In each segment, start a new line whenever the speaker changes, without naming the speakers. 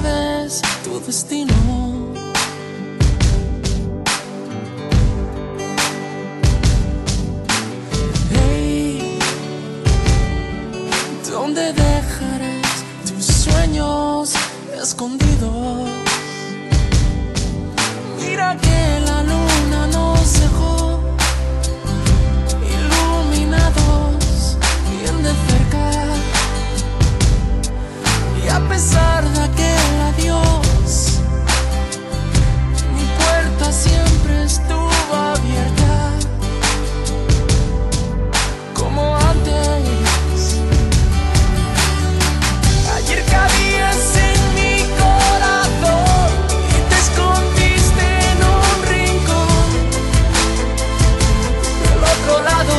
sabes tu destino. Hey, ¿dónde dejarás tus sueños escondidos? Mira que la luna nos dejó iluminados bien de cerca, y a pesar de aquel adiós, mi puerta siempre estuvo abierta, como antes. Ayer cabías en mi corazón y te escondiste en un rincón del otro lado.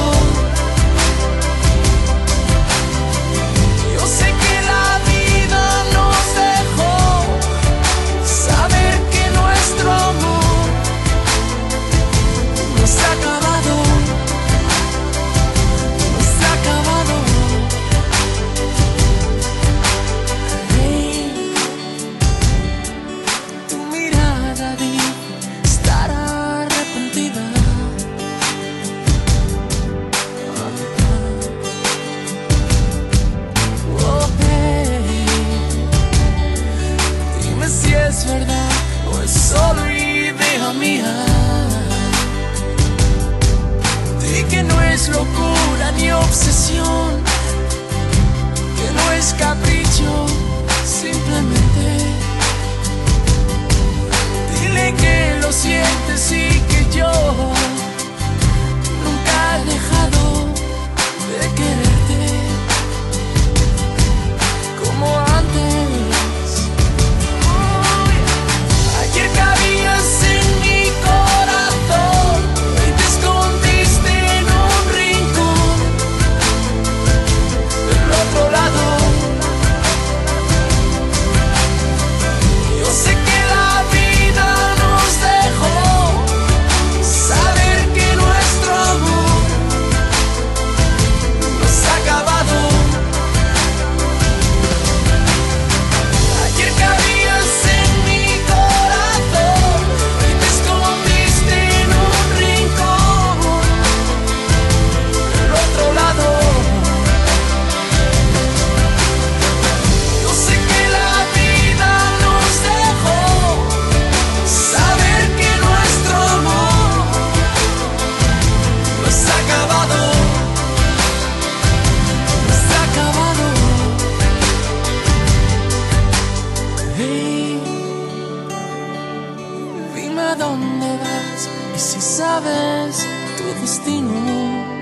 Yo sé que la vida nos dejó saber que nuestro amor no se ha acabado, no se ha acabado. Hey, tu mirada dice estar arrepentida. Oh, hey, dime si es verdad o es solo idea mía. Di que no es locura ni obsesión, que no es capricho, simplemente dile que lo sientes y que yo nunca he dejado de quererte como antes. Ayer cabías en mi corazón y te escondiste en un rincón del otro lado. Yo sé que la vida nos dejó saber que nuestro amor no se ha acabado. Ayer cabías en mi corazón y te escondiste en un rincón del otro lado. Yo sé que la vida nos dejó saber que nuestro amor no se ha acabado, no se ha acabado. Hey, dime a dónde vas y si sabes tu destino.